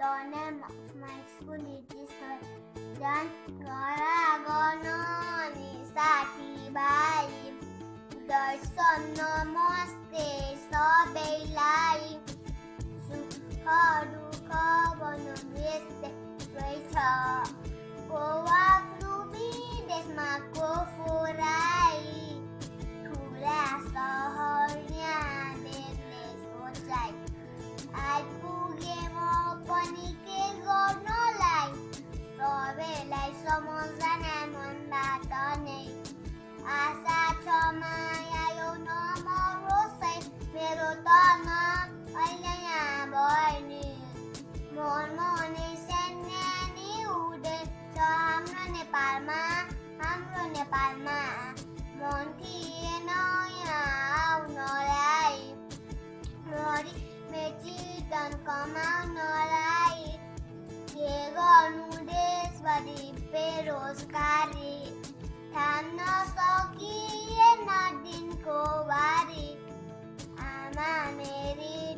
The name of my school is Dan Gara Gononi Sati Bai Darsan Namaste Sabelai Sukhadu Kabanu Veste Raita Kowa Flubi Desma Kofurai Tula Saharnya Dele Sojai Aikuge mo pani ke gornolai सबैलाई सम्झना मनबाट नै आशा छ माया यो नमरोस् मेरो तन अहिले यहाँ भएनी मन मनै सान्यानी उडेछ हाम्रो नेपालमा मन थिएन यहाँ आउनलाई मरि मेची धन कमाउनलाई के गर्नु देशभरि बेरोजगारी थाम्न सकिएन दिनको बारी आमा मेरी